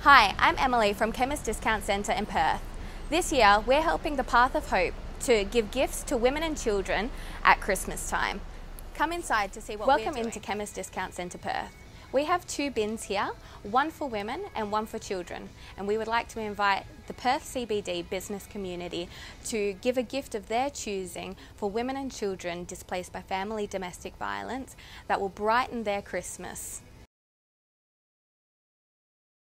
Hi, I'm Emily from Chemist Discount Centre in Perth. This year, we're helping the Path of Hope to give gifts to women and children at Christmas time. Come inside to see what we're doing. Welcome into Chemist Discount Centre Perth. We have 2 bins here, one for women and one for children, and we would like to invite the Perth CBD business community to give a gift of their choosing for women and children displaced by family domestic violence that will brighten their Christmas.